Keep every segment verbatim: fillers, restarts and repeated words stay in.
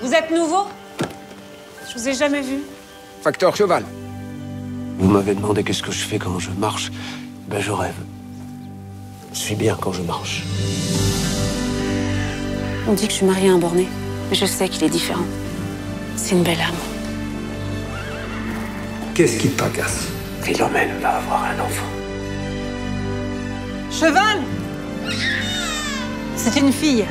Vous êtes nouveau? Je vous ai jamais vu. Facteur cheval. Vous m'avez demandé qu'est-ce que je fais quand je marche. Ben, je rêve. Je suis bien quand je marche. On dit que je suis mariée à un borné, mais je sais qu'il est différent. C'est une belle âme. Qu'est-ce qui te tracasse? Philomène va avoir un enfant. Cheval! C'est une fille.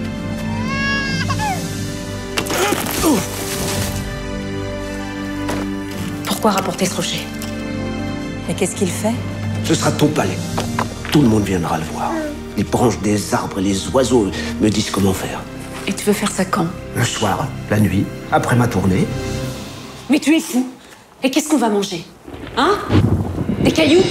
Pourquoi rapporter ce rocher? Mais qu'est-ce qu'il fait? Ce sera ton palais. Tout le monde viendra le voir. Les branches des arbres, les oiseaux me disent comment faire. Et tu veux faire ça quand? Le soir, la nuit, après ma tournée. Mais tu es fou! Et qu'est-ce qu'on va manger? Hein? Des cailloux?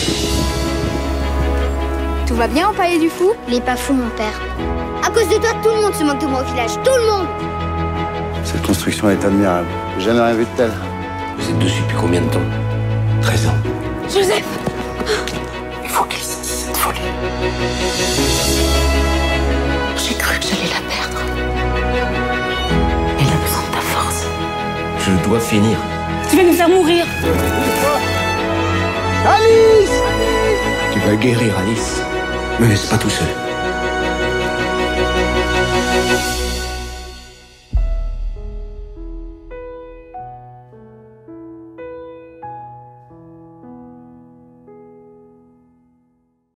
Tout va bien au palais du fou? Il est pas fou, mon père. À cause de toi, tout le monde se moque de moi au village. Tout le monde! Cette construction est admirable. J'ai jamais rien vu de tel. Vous êtes dessus depuis combien de temps? treize ans. Joseph! Il faut qu'il cesse cette folie. J'ai cru que j'allais la perdre. Elle a besoin de ta force. Je dois finir. Tu vas nous faire mourir! Alice! Tu vas guérir, Alice. Me laisse pas tout seul.